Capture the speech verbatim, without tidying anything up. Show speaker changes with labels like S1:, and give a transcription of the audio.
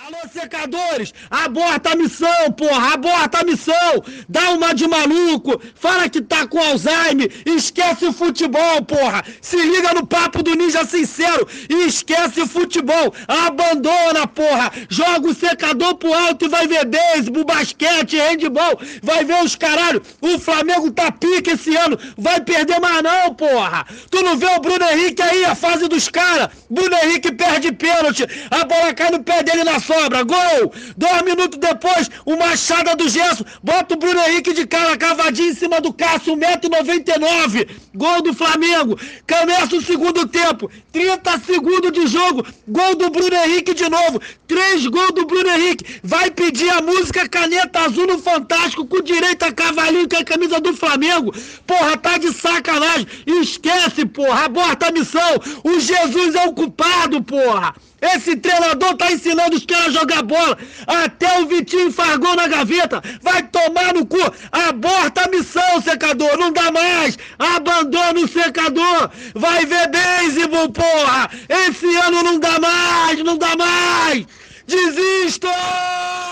S1: Alô, secadores, aborta a missão, porra, aborta a missão, dá uma de maluco, fala que tá com Alzheimer, esquece o futebol, porra, se liga no papo do Ninja Sincero e esquece o futebol, abandona, porra, joga o secador pro alto e vai ver beisebol, basquete, handball, vai ver os caralho, o Flamengo tá pique esse ano, vai perder mais não, porra, tu não vê o Bruno Henrique aí, a fase dos caras, Bruno Henrique perde pênalti, a bola cai no pé dele na sobra, gol! Dois minutos depois, uma machada do Gerson, bota o Bruno Henrique de cara cavadinho em cima do Cássio, um metro e noventa e nove, gol do Flamengo, começa o segundo tempo, trinta segundos de jogo, gol do Bruno Henrique de novo, três gols do Bruno Henrique, vai pedir a música Caneta Azul no Fantástico com direito a cavalinho com a camisa do Flamengo, porra, tá de sacanagem, esquece, porra, aborta a missão, o Jesus é o culpado, porra! Esse treinador tá ensinando os caras a jogar bola. Até o Vitinho faz gol na gaveta. Vai tomar no cu. Aborta a missão, secador. Não dá mais. Abandona o secador. Vai ver beisebol, porra. Esse ano não dá mais. Não dá mais. Desista!